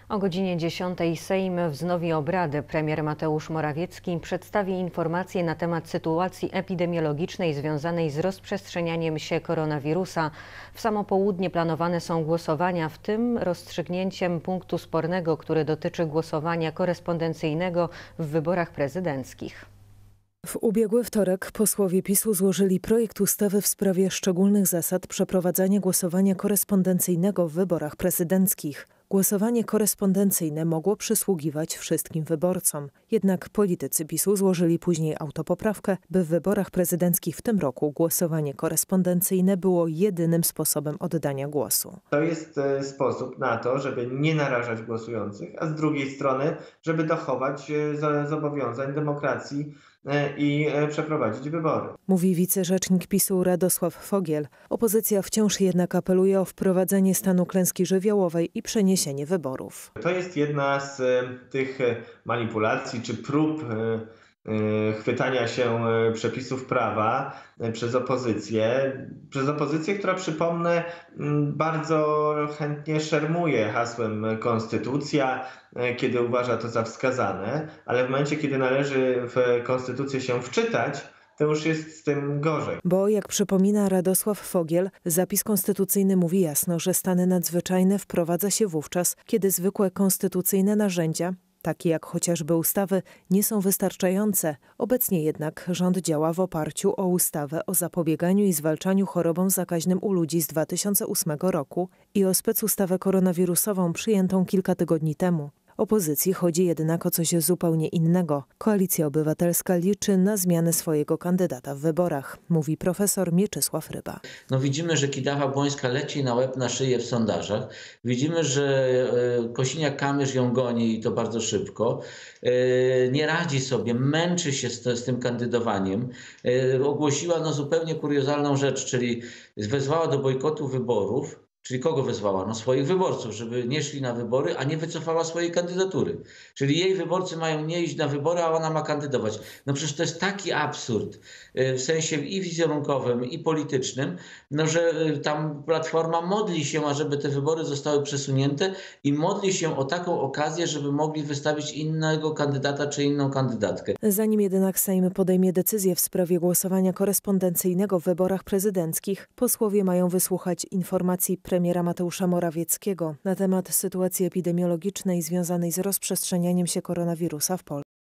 O godzinie 10 Sejm wznowi obrady. Premier Mateusz Morawiecki przedstawi informacje na temat sytuacji epidemiologicznej związanej z rozprzestrzenianiem się koronawirusa. W samo południe planowane są głosowania, w tym rozstrzygnięciem punktu spornego, który dotyczy głosowania korespondencyjnego w wyborach prezydenckich. W ubiegły wtorek posłowie PiS-u złożyli projekt ustawy w sprawie szczególnych zasad przeprowadzania głosowania korespondencyjnego w wyborach prezydenckich. Głosowanie korespondencyjne mogło przysługiwać wszystkim wyborcom. Jednak politycy PiS-u złożyli później autopoprawkę, by w wyborach prezydenckich w tym roku głosowanie korespondencyjne było jedynym sposobem oddania głosu. To jest sposób na to, żeby nie narażać głosujących, a z drugiej strony, żeby dochować zobowiązań demokracji i przeprowadzić wybory. Mówi wicerzecznik PiS-u Radosław Fogiel. Opozycja wciąż jednak apeluje o wprowadzenie stanu klęski żywiołowej i przeniesienie wyborów. To jest jedna z tych manipulacji czy prób chwytania się przepisów prawa przez opozycję, która, przypomnę, bardzo chętnie szermuje hasłem konstytucja, kiedy uważa to za wskazane, ale w momencie, kiedy należy w konstytucję się wczytać, to już jest z tym gorzej. Bo, jak przypomina Radosław Fogiel, zapis konstytucyjny mówi jasno, że stany nadzwyczajne wprowadza się wówczas, kiedy zwykłe konstytucyjne narzędzia, takie jak chociażby ustawy, nie są wystarczające. Obecnie jednak rząd działa w oparciu o ustawę o zapobieganiu i zwalczaniu chorobom zakaźnym u ludzi z 2008 roku i o specustawę koronawirusową przyjętą kilka tygodni temu. Opozycji chodzi jednak o coś zupełnie innego. Koalicja Obywatelska liczy na zmianę swojego kandydata w wyborach, mówi profesor Mieczysław Ryba. Widzimy, że Kidawa-Błońska leci na łeb, na szyję w sondażach. Widzimy, że Kosiniak-Kamysz ją goni i to bardzo szybko. Nie radzi sobie, męczy się z tym kandydowaniem. Ogłosiła zupełnie kuriozalną rzecz, czyli wezwała do bojkotu wyborów. Czyli kogo wezwała? Swoich wyborców, żeby nie szli na wybory, a nie wycofała swojej kandydatury. Czyli jej wyborcy mają nie iść na wybory, a ona ma kandydować. Przecież to jest taki absurd w sensie i wizerunkowym, i politycznym, że tam Platforma modli się, ażeby te wybory zostały przesunięte i modli się o taką okazję, żeby mogli wystawić innego kandydata czy inną kandydatkę. Zanim jednak Sejm podejmie decyzję w sprawie głosowania korespondencyjnego w wyborach prezydenckich, posłowie mają wysłuchać informacji premiera Mateusza Morawieckiego na temat sytuacji epidemiologicznej związanej z rozprzestrzenianiem się koronawirusa w Polsce.